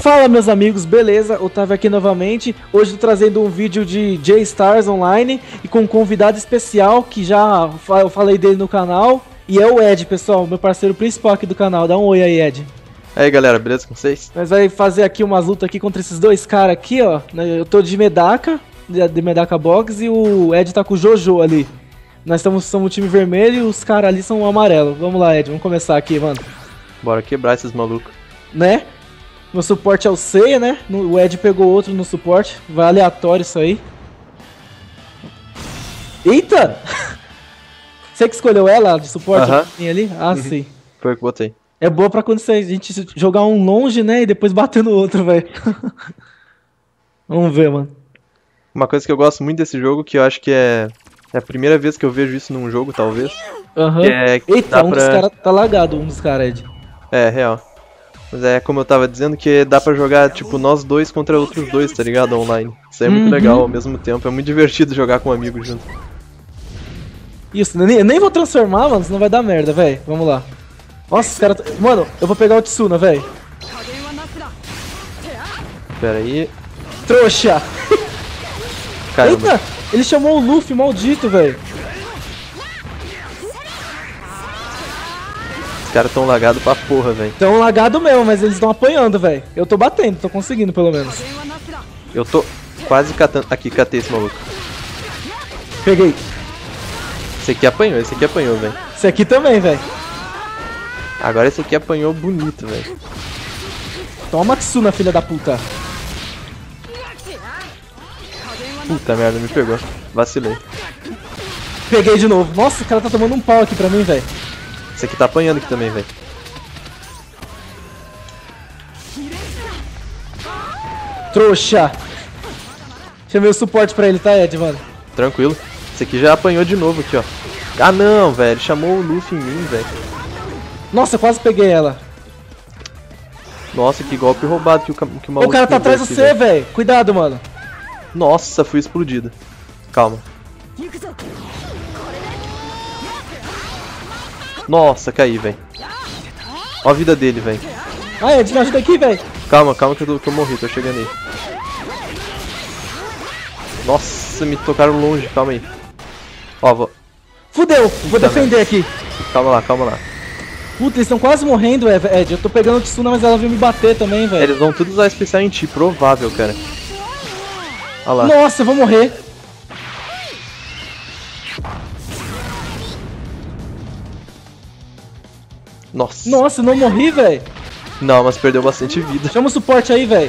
Fala meus amigos, beleza? Otávio aqui novamente. Hoje tô trazendo um vídeo de J-Stars Online e com um convidado especial que já eu falei dele no canal. E é o Ed, pessoal, meu parceiro principal aqui do canal. Dá um oi aí, Ed. Aí galera, beleza com vocês? Nós vai fazer aqui umas lutas aqui contra esses dois caras aqui, ó. Eu tô de Medaka, de Medaka Box, e o Ed tá com o Jojo ali. Nós somos o time vermelho e os caras ali são o amarelo. Vamos lá, Ed, vamos começar aqui, mano. Bora quebrar esses malucos. Né? Meu suporte é o Seiya, né? O Ed pegou outro no suporte. Vai aleatório isso aí. Eita! Você que escolheu ela de suporte ali? Ah, sim. Foi o que botei. É boa pra quando a gente jogar um longe, né? E depois bater no outro, velho. Vamos ver, mano. Uma coisa que eu gosto muito desse jogo, que eu acho que é a primeira vez que eu vejo isso num jogo, talvez. Eita, dos caras tá lagado, um dos caras, Ed. É, real. Mas é como eu tava dizendo, que dá pra jogar, tipo, nós dois contra outros dois, tá ligado? Online. Isso aí é muito legal ao mesmo tempo. É muito divertido jogar com um amigo junto. Isso, eu nem vou transformar, mano, senão vai dar merda, velho. Vamos lá. Nossa, os caras... Mano, eu vou pegar o Tsuna, velho. Pera aí. Trouxa! Caramba. Eita! Ele chamou o Luffy, maldito, velho. Os caras tão lagados pra porra, velho. Tão lagado mesmo, mas eles estão apanhando, velho. Eu tô batendo, tô conseguindo pelo menos. Eu tô quase catando... Aqui, catei esse maluco. Peguei. Esse aqui apanhou, velho. Esse aqui também, velho. Agora esse aqui apanhou bonito, velho. Toma Tsuna, filha da puta. Puta merda, me pegou. Vacilei. Peguei de novo. Nossa, o cara tá tomando um pau aqui pra mim, velho. Esse aqui tá apanhando aqui também, velho. Trouxa. Chamei o suporte pra ele, tá, Ed, mano? Tranquilo. Esse aqui já apanhou de novo aqui, ó. Ah não, velho. Ele chamou o Luffy em mim, velho. Nossa, quase peguei ela. Nossa, que golpe roubado que o maluco... O cara tá atrás de você, velho. Cuidado, mano. Nossa, fui explodido. Calma. Nossa, caí, velho. Ó a vida dele, velho. Ah, Ed, me ajuda aqui, velho. Calma que eu morri, tô chegando aí. Nossa, me tocaram longe, calma aí. Ó, vou... Fudeu, vou defender aqui. Calma lá. Puta, eles estão quase morrendo, Ed. Eu tô pegando o Tsuna, mas ela veio me bater também, velho. Eles vão tudo usar especial em ti, provável, cara. Olha lá. Nossa, eu vou morrer. Nossa, eu não morri, velho. Não, mas perdeu bastante vida. Chama o suporte aí, velho.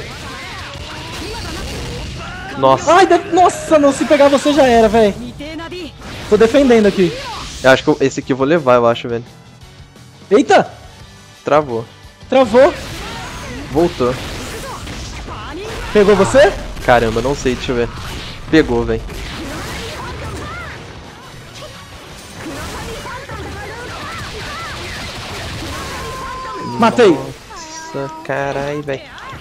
Nossa. Ai, nossa, não, se pegar você já era, velho. Tô defendendo aqui. Eu acho que esse aqui eu vou levar, eu acho, velho. Eita! Travou. Travou. Voltou. Pegou você? Caramba, não sei, deixa eu ver. Pegou, velho. Matei. Nossa, carai, velho.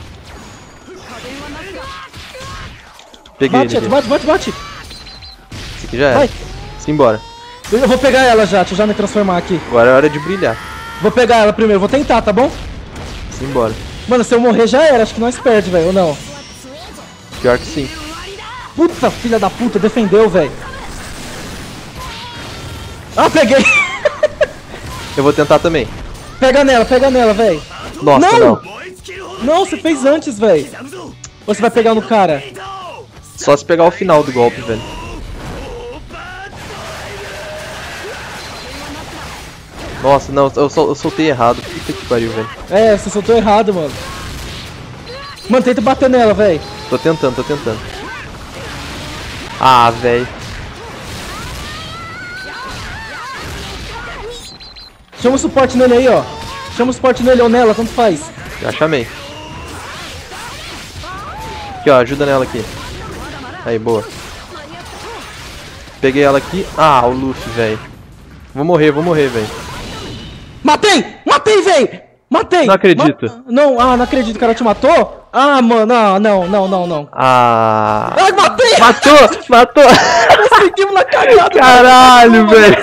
Peguei ele aqui. Bate. Esse aqui já era. Vai. Simbora. Eu vou pegar ela já, deixa eu já me transformar aqui. Agora é hora de brilhar. Vou pegar ela primeiro, vou tentar, tá bom? Simbora. Mano, se eu morrer já era, acho que nós perde, velho, ou não? Pior que sim. Puta, filha da puta, defendeu, velho. Ah, peguei! Eu vou tentar também. Pega nela, velho. Nossa, não. Não, você fez antes, velho. Você vai pegar no cara. Só se pegar o final do golpe, velho. Nossa, não, eu soltei errado. Puta que pariu, velho. É, você soltou errado, mano. Mano, tenta bater nela, velho. Tô tentando. Ah, velho. Chama o suporte nele aí, ó. Chama o suporte nele ou nela, tanto faz. Já chamei. Aqui, ó, ajuda nela aqui. Aí, boa. Peguei ela aqui. Ah, o Luffy, velho. Vou morrer, velho. Matei, velho! Matei! Não acredito. Não acredito, o cara te matou? Ah, mano, não. Ah. Ah, matei! Matou! Conseguimos na cagada! Caralho, velho!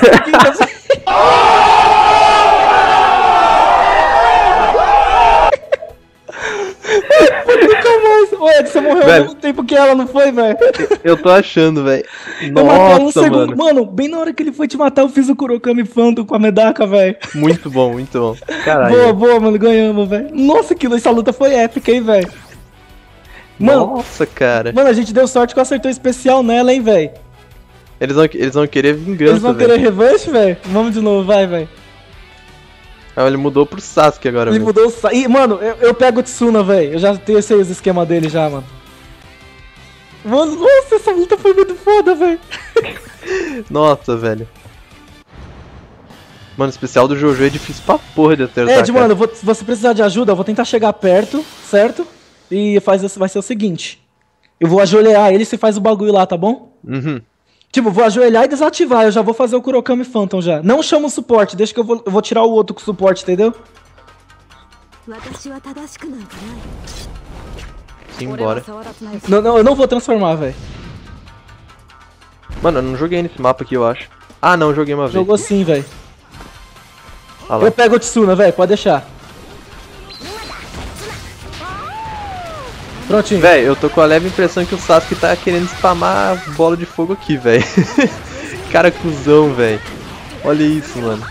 tempo que ela, não foi, velho? Eu tô achando, velho. Eu matei ela um Nossa, segundo. mano. Mano, bem na hora que ele foi te matar, eu fiz o Kurokami Phantom com a Medaka, velho. Muito bom, muito bom. Caralho. Boa, boa, mano, ganhamos, velho. Nossa, essa luta foi épica, hein, velho. Mano, Nossa, cara. mano, a gente deu sorte que eu acertou especial nela, hein, velho. Eles vão querer vingança, Eles vão querer revanche, velho? Vamos de novo, vai, velho. Ah, ele mudou pro Sasuke agora, Ele velho. mudou o... Ih, mano, eu pego o Tsuna, velho. Eu já sei os esquemas dele já, mano. Mano, nossa, essa luta foi muito foda, velho. Nossa, velho. Mano, o especial do Jojo é difícil pra porra de acertar, Ed, mano, se você precisar de ajuda, eu vou tentar chegar perto, certo? E vai ser o seguinte. Eu vou ajoelhar ele e você faz o bagulho lá, tá bom? Uhum. Tipo, vou ajoelhar e desativar, eu já vou fazer o Kurokami Phantom já. Não chama o suporte, deixa que eu vou tirar o outro com o suporte, entendeu? Simbora. Não, eu não vou transformar, velho. Mano, eu não joguei nesse mapa aqui, eu acho. Ah, não, joguei uma vez. Jogou sim, velho. Ah lá. Eu pego o Tsuna, velho, pode deixar. Prontinho. Véi, eu tô com a leve impressão que o Sasuke tá querendo spamar bola de fogo aqui, velho. Cara cuzão, velho. Olha isso, mano.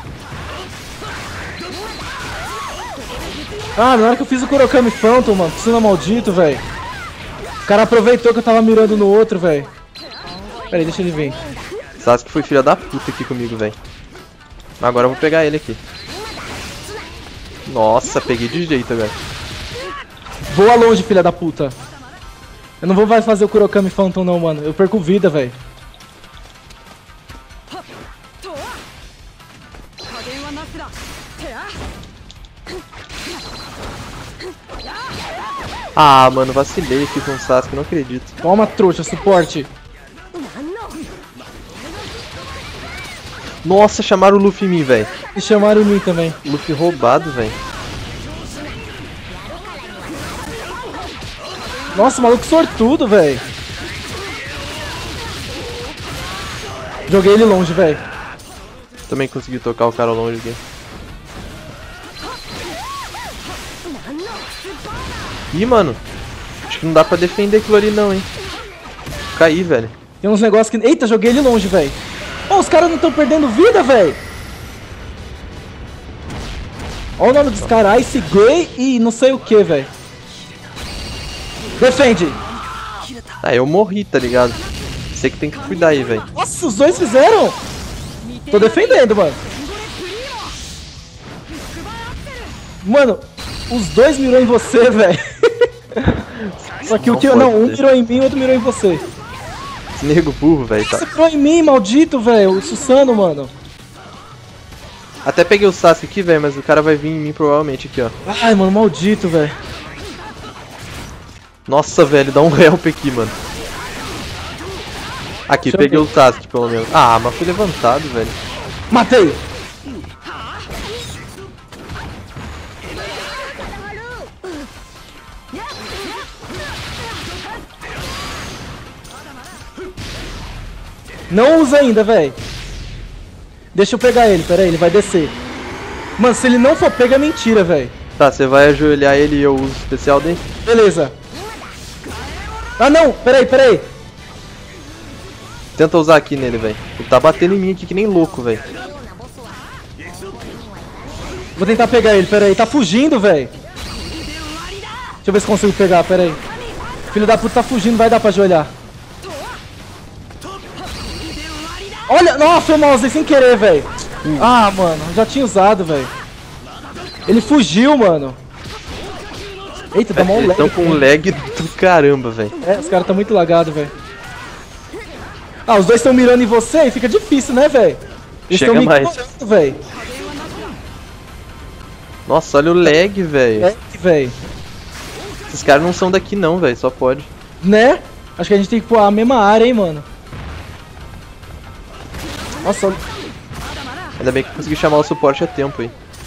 Ah, na hora que eu fiz o Kurokami Phantom, mano, Tsuna maldito, velho. O cara aproveitou que eu tava mirando no outro, velho. Pera aí, deixa ele vir. Sasuke foi filha da puta aqui comigo, velho. Agora eu vou pegar ele aqui. Nossa, peguei de jeito agora. Voa longe, filha da puta. Eu não vou mais fazer o Kurokami Phantom não, mano. Eu perco vida, velho. Ah, mano, vacilei aqui com o Sasuke, não acredito. Toma, trouxa, suporte. Nossa, chamaram o Luffy em mim, velho. E chamaram em mim também. Luffy roubado, velho. Nossa, maluco sortudo, velho. Joguei ele longe, velho. Também consegui tocar o cara longe aqui. Ih, mano. Acho que não dá pra defender aquilo ali não, hein. Caí, velho. Tem uns negócios que... Eita, joguei ele longe, velho. Oh, os caras não estão perdendo vida, velho. Olha o nome dos caras. Ice Gray e não sei o que, velho. Defende. Ah, eu morri, tá ligado? Você que tem que cuidar aí, velho. Nossa, os dois fizeram. Tô defendendo, mano. Mano, os dois mirou em você, velho. Só que o que... Não, um mirou em mim e o outro mirou em você. Esse nego burro, velho. Tá. Você mirou em mim, maldito, velho. O Susano, mano. Até peguei o Sasuke aqui, velho, mas o cara vai vir em mim provavelmente aqui, ó. Ai, mano, maldito, velho. Nossa, velho, dá um help aqui, mano. Aqui, Deixa eu peguei ver. o Sasuke, pelo menos. Ah, mas fui levantado, velho. Matei. Não usa ainda, velho. Deixa eu pegar ele, pera aí, ele vai descer. Mano, se ele não for pego é mentira, velho. Tá, você vai ajoelhar ele e eu uso o especial dele? Beleza. Ah, não, pera aí. Tenta usar aqui nele, velho. Ele tá batendo em mim aqui que nem louco, velho. Vou tentar pegar ele, pera aí. Tá fugindo, velho. Deixa eu ver se consigo pegar, pera aí. Filho da puta tá fugindo, vai dar pra ajoelhar. Olha, nossa, foi mal, usei sem querer, velho. Ah, mano, já tinha usado, velho. Ele fugiu, mano. Eita, dá mó Eles lag. estão com um lag do caramba, velho. É, os caras tá muito lagados, velho. Ah, os dois estão mirando em você e fica difícil, né, velho? Eles Chega tão me mais. ignorando, velho. Nossa, olha o lag, velho. É, velho. Esses caras não são daqui não, velho. Só pode. Né? Acho que a gente tem que pôr a mesma área, hein, mano. Nossa, Ainda bem que eu consegui chamar o suporte a tempo aí.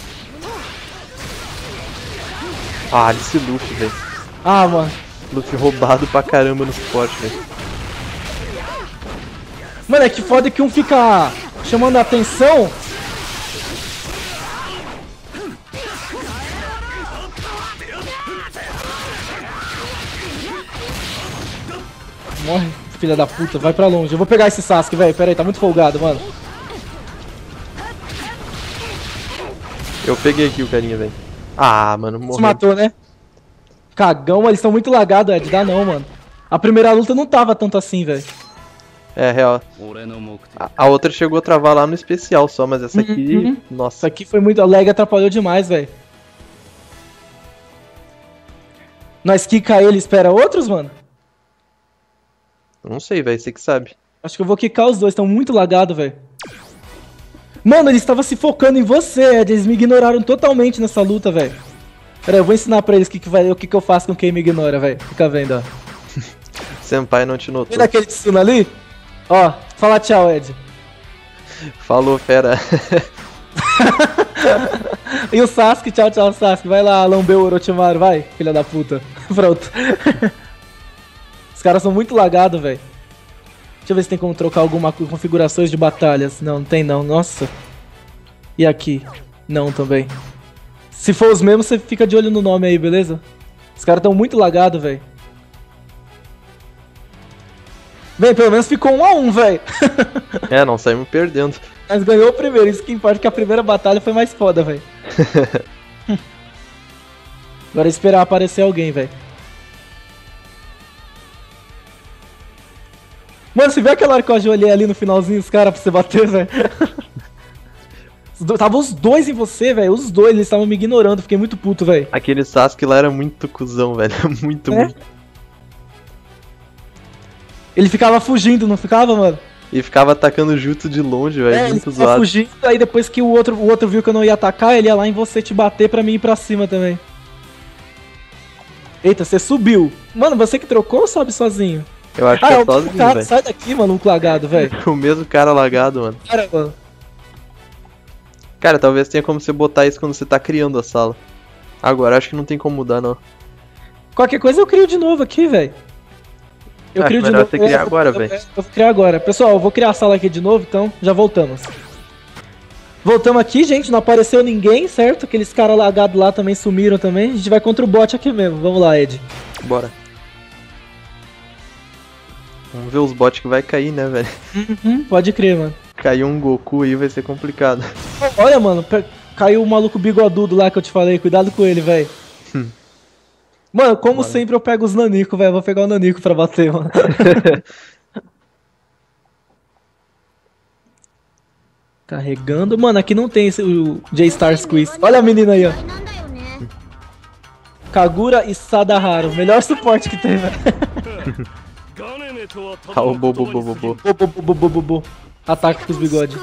Ah, esse Luffy, velho. ah, mano. Luffy roubado pra caramba no suporte, velho. Mano, é que foda que um fica chamando a atenção. Morre, filha da puta. Vai pra longe. Eu vou pegar esse Sasuke, velho. Pera aí, tá muito folgado, mano. Eu peguei aqui o carinha, velho. Ah, mano, morreu. Se matou, né? Cagão, mas eles estão muito lagados, Ed. Dá não, mano. A primeira luta não tava tanto assim, velho. É, real. A outra chegou a travar lá no especial só, mas essa aqui... Nossa. Essa aqui foi muito... A lag atrapalhou demais, velho. Nós quica ele e espera outros, mano? Eu não sei, velho. Você que sabe. Acho que eu vou quicar os dois. Estão muito lagados, velho. Mano, eles estavam se focando em você, Ed. Eles me ignoraram totalmente nessa luta, velho. Pera aí, eu vou ensinar pra eles o que eu faço com quem me ignora, velho. Fica vendo, ó. Senpai não te notou. Vê daquele Tsuna ali? Ó, fala tchau, Ed. Falou, fera. E o Sasuke, tchau, tchau, Sasuke. Vai lá, lamber o Orochimaru, vai, filha da puta. Pronto. Os caras são muito lagados, velho. Deixa eu ver se tem como trocar alguma configurações de batalhas. Não, não tem não, nossa. E aqui? Não também. Se for os mesmos, você fica de olho no nome aí, beleza? Os caras tão muito lagados, velho. Bem, pelo menos ficou 1 a 1, velho. É, não saímos perdendo. Mas ganhou o primeiro, isso que importa, que a primeira batalha foi mais foda, velho. Agora é esperar aparecer alguém, velho. Mano, você viu aquela hora que eu ajoelhei ali no finalzinho os caras pra você bater, velho? Tava os dois em você, velho. Os dois, eles estavam me ignorando. Fiquei muito puto, velho. Aquele Sasuke lá era muito cuzão, velho. Muito, muito. Ele ficava fugindo, não ficava, mano? E ficava atacando jutsu de longe, velho. Muito ele ficava fugindo, aí depois que o outro viu que eu não ia atacar, ele ia lá em você te bater pra mim ir pra cima também. Eita, você subiu. Mano, você que trocou ou sobe sozinho? Eu acho que é sozinho, velho. Sai daqui, mano, um lagado, velho. O mesmo cara lagado, mano. Cara, mano. Cara, talvez tenha como você botar isso quando você tá criando a sala. Agora, acho que não tem como mudar, não. Qualquer coisa eu crio de novo aqui, velho. Eu crio de novo. Você criar agora, velho. Eu vou criar agora. Pessoal, eu vou criar a sala aqui de novo, então já voltamos. Voltamos aqui, gente. Não apareceu ninguém, certo? Aqueles caras lagados lá também sumiram também. A gente vai contra o bot aqui mesmo. Vamos lá, Ed. Bora. Vamos ver os bots que vai cair, né, velho? Pode crer, mano. Caiu um Goku aí vai ser complicado. Olha, mano. Caiu o maluco bigodudo lá que eu te falei. Cuidado com ele, velho. Mano, como sempre eu pego os Nanico, velho. Vou pegar o Nanico pra bater, mano. Carregando. Mano, aqui não tem o J-Star Squeeze. Olha a menina aí, ó. Kagura e Sadaharu. Melhor suporte que tem, velho. Ah, o Bobo. Ataque com os bigodes.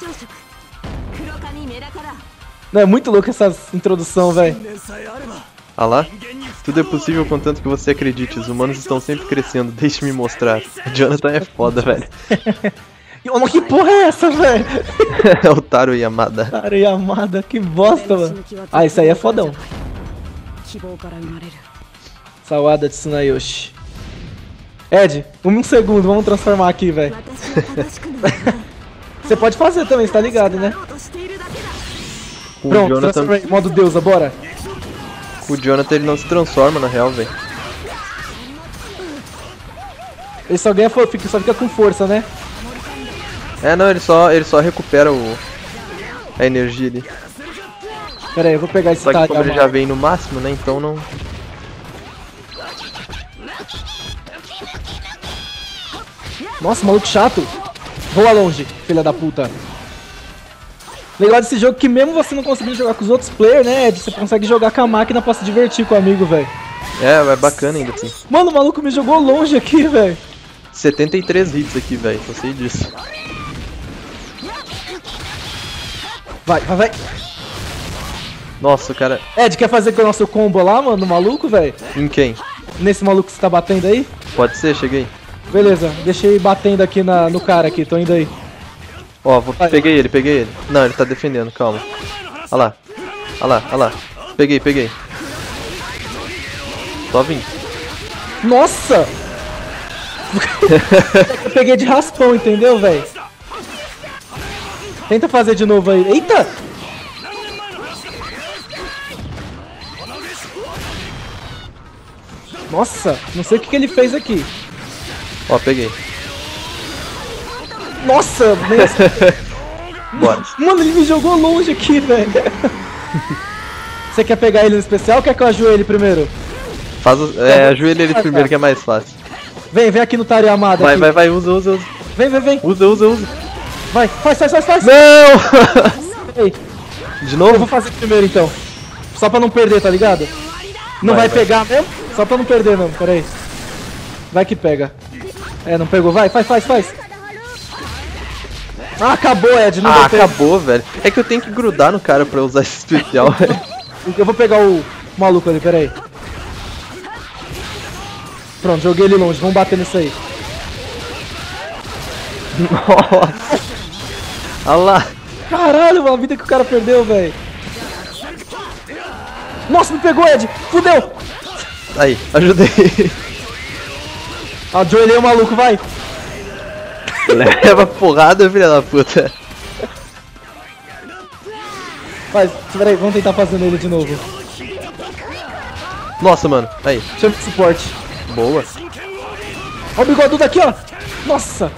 Não, é muito louco essa introdução, velho. Ah lá. Tudo é possível contanto que você acredite. Os humanos estão sempre crescendo. Deixe-me mostrar. O Jonathan é foda, velho. Que porra é essa, velho? É o Taro Yamada. Taro Yamada, que bosta, mano. Ah, isso aí é fodão. Sawada Tsunayoshi. Ed, um segundo, vamos transformar aqui, velho. Você pode fazer também, você tá ligado, né? Pronto, Jonathan... modo deusa, bora. O Jonathan ele não se transforma na real, velho. Ele só ganha, só fica com força, né? É, não, ele só recupera a energia ali. Pera aí, eu vou pegar esse Só que como ele já vem no máximo, né, então não... Nossa, maluco chato. Voa longe, filha da puta. Legal desse jogo que mesmo você não conseguindo jogar com os outros players, né, Ed, você consegue jogar com a máquina pra se divertir com o amigo, velho. É bacana ainda assim. Mano, o maluco me jogou longe aqui, velho. 73 hits aqui, velho, só sei disso. Vai. Nossa, o cara... Ed, quer fazer com o nosso combo lá, mano, no maluco, velho? Em quem? Nesse maluco que você tá batendo aí? Pode ser, cheguei. Beleza, deixei batendo aqui no cara aqui, tô indo aí. Ó, peguei ele. Não, ele tá defendendo, calma. Olha lá. Peguei. Só vim. Nossa! Eu peguei de raspão, entendeu, velho? Tenta fazer de novo aí. Eita! Nossa, não sei o que ele fez aqui. Ó, peguei. Nossa, Bora. mano, ele me jogou longe aqui, velho. Você quer pegar ele no especial ou quer que eu ajoelhe ele primeiro? Ajoelha ele primeiro que é mais fácil. Vem aqui no Tari Amada. Vai, usa. Vem. Usa. Vai, faz. Não! Ei, De eu novo? vou fazer primeiro então. Só pra não perder, tá ligado? Não vai pegar mesmo? Só pra não perder mesmo, pera aí. Vai que pega. Não pegou, vai, faz. Ah, acabou, Ed, não deu tempo. Acabou, velho. É que eu tenho que grudar no cara pra usar esse especial, velho. Eu vou pegar o maluco ali, pera aí. Pronto, joguei ele longe, vamos bater nisso aí. Nossa. Olha lá. Caralho, a vida que o cara perdeu, velho. Nossa, me pegou, Ed! Fudeu! Aí, ajudei. Ajoelhei o maluco, vai! Leva porrada, filha da puta. Vai, peraí, vamos tentar fazer nele de novo. Nossa, mano. Aí. Chama de suporte. Boa. Ó o bigodudo aqui, ó! Nossa!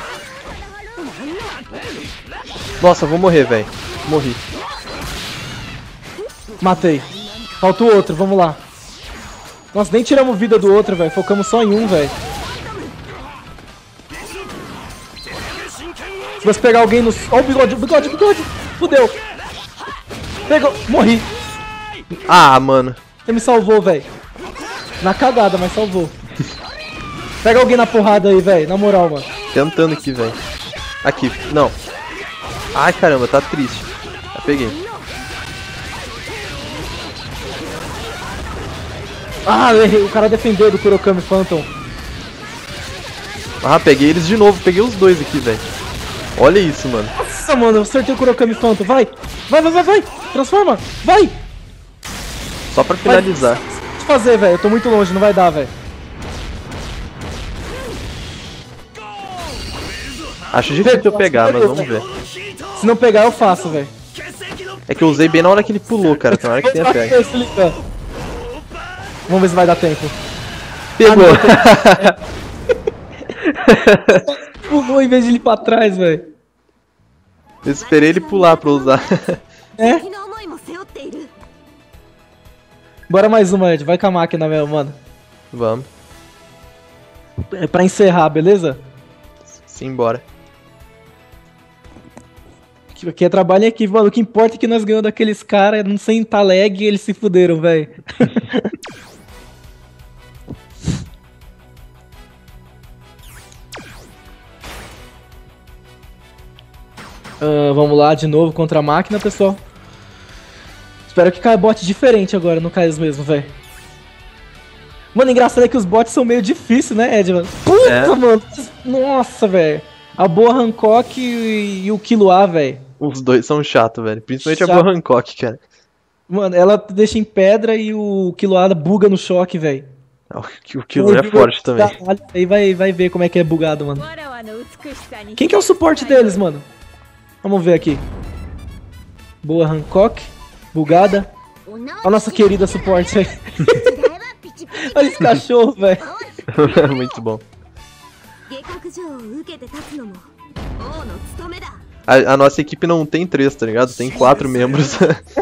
Nossa, eu vou morrer, velho. Morri. Matei. Falta o outro, vamos lá. Nossa, nem tiramos vida do outro, velho. Focamos só em um, velho. Se você pegar alguém no... Ó o bigode. Fudeu. Pegou. Morri. Ah, mano. Você me salvou, velho. Na cagada, mas salvou. Pega alguém na porrada aí, velho. Na moral, mano. Tentando aqui, velho. Aqui. Não. Ai, caramba, tá triste. Já peguei. Ah, o cara defendeu do Kurokami Phantom. Ah, peguei eles de novo. Peguei os dois aqui, velho. Olha isso, mano. Nossa, mano, eu acertei o Kurokami Phantom. Vai. Transforma. Vai. Só pra finalizar. O que fazer, velho? Eu tô muito longe, não vai dar, velho. Acho difícil eu pegar, mas vamos ver. Se não pegar, eu faço, velho. É que eu usei bem na hora que ele pulou, cara. Tem hora que tem a pega. Vamos ver se vai dar tempo. Pegou! Pulou em vez de ir pra trás, velho. Eu esperei ele pular pra usar. É? Bora mais uma, Ed. Vai com a máquina mesmo, mano. Vamos. É pra encerrar, beleza? Simbora. Aqui é trabalho em equipe, mano. O que importa é que nós ganhamos daqueles caras, não sem tá lag e eles se fuderam, velho. Vamos lá de novo contra a máquina, pessoal. Espero que caia bot diferente agora, não caia os mesmos, velho. Mano, engraçado é que os bots são meio difíceis, né, Ed, mano? Puta, mano. Nossa, velho. A Boa Hancock e o Killua, velem. Os dois são chatos, velho. Principalmente Chato. a Boa Hancock, cara. Mano, ela deixa em pedra e o Killua buga no choque, velho. O Killua é forte também. Aí vai ver como é que é bugado, mano. Quem que é o suporte deles, mano? Vamos ver aqui. Boa Hancock. Bugada. A nossa querida suporte aí. Olha esse cachorro, velho. Muito bom. A nossa equipe não tem 3, tá ligado? Tem 4 membros.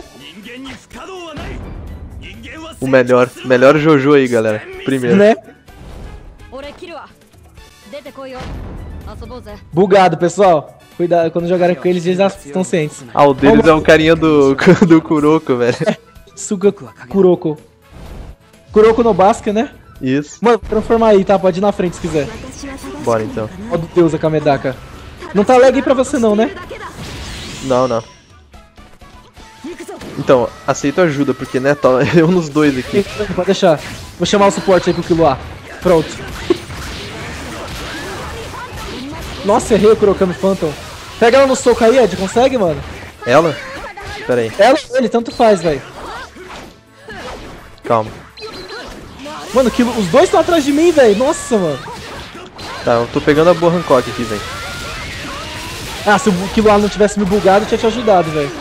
O melhor Jojo aí, galera. Primeiro. Né? Bugado, pessoal. Cuidado, quando jogarem com eles, eles já estão cientes. Ah, o deles é o carinha do Kuroko, velho. Suga Kuroko. Kuroko no Basque, né? Isso. Mano, transformar aí, tá? Pode ir na frente se quiser. Bora então. Ó do Deus, a Kamedaka. Não tá lag aí pra você não, né? Não. Então, aceito ajuda, porque, né, tá eu nos dois aqui. Pode deixar. Vou chamar o suporte aí pro Killua. Pronto. Nossa, errei o Kurokami Phantom. Pega ela no soco aí, Ed. Consegue, mano? Ela? Pera aí. Ela ou ele, tanto faz, velho. Calma. Mano, os dois estão atrás de mim, velho. Nossa, mano. Tá, eu tô pegando a Boa Hancock aqui, velho. Ah, se o Killua não tivesse me bugado, eu tinha te ajudado, velho.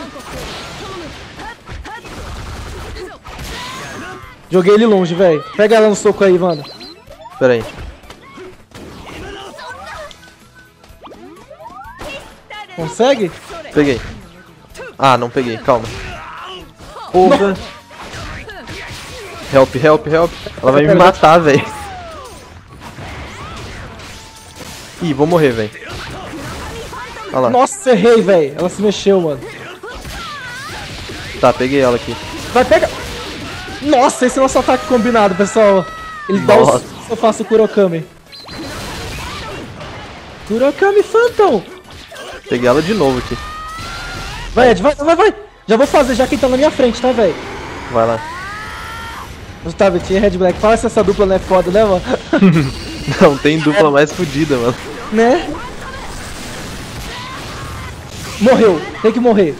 Joguei ele longe, velho. Pega ela no soco aí, mano. Pera aí. Consegue? Peguei. Ah, não peguei, calma. Porra. Help, help, help. Ela vai me matar, velho. Ih, vou morrer, velho. Olha lá. Nossa, errei, velho. Ela se mexeu, mano. Tá, peguei ela aqui. Vai, pega. Nossa, esse é o nosso ataque combinado, pessoal. Ele dá o... Se eu faço o Kurokami. Kurokami Phantom. Peguei ela de novo aqui. Vai, Ed, vai. Já vou fazer, já que ele tá na minha frente, tá, velho? Vai lá. Gustavo, tinha Red Black. Fala se essa dupla não é foda, né, mano? Não tem dupla mais fodida, mano. Né? Morreu. Tem que morrer.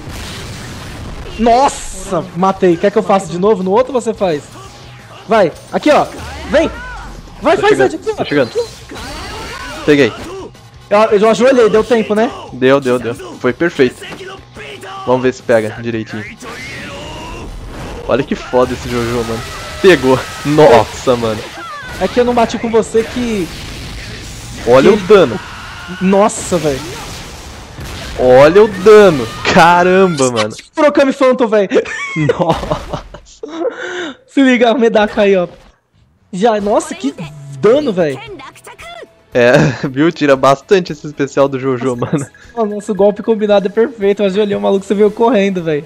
Nossa, matei. Quer que eu faça de novo no outro ou você faz? Vai. Aqui, ó. Vem. Vai, faz, Ed. Aqui, ó. Tô chegando. Peguei. Eu ajoelhei, deu tempo, né? Deu. Foi perfeito. Vamos ver se pega direitinho. Olha que foda esse Jojo, mano. Pegou. Nossa, mano. É que eu não bati com você que... Olha o dano. Nossa, velho. Olha o dano. Caramba, mano. Kurokami Phantom, velho. Nossa. Se liga, a Medaka aí, ó. Já, nossa, que dano, velho. É, viu? Tira bastante esse especial do Jojo, mano. O nosso golpe combinado é perfeito. Mas eu olhei o maluco, você veio correndo, velho.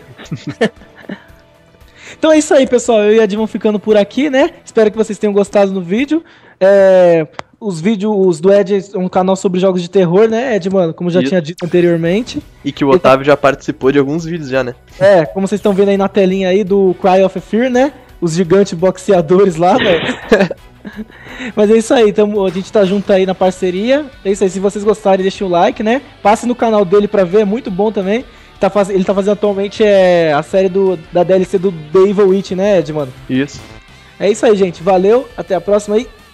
Então é isso aí, pessoal. Eu e a Ed vão ficando por aqui, né? Espero que vocês tenham gostado do vídeo. Os vídeos do Ed é um canal sobre jogos de terror, né, Ed, mano? Como já tinha dito anteriormente. E que o Otávio já participou de alguns vídeos já, né? Como vocês estão vendo aí na telinha aí do Cry of Fear, né? Os gigantes boxeadores lá, velho. Mas é isso aí, a gente tá junto aí na parceria. É isso aí, se vocês gostarem, deixem o like, né? Passe no canal dele pra ver, é muito bom também. Ele tá fazendo atualmente a série da DLC do The Evil Witch, né, Ed, mano? Isso. É isso aí, gente. Valeu, até a próxima aí.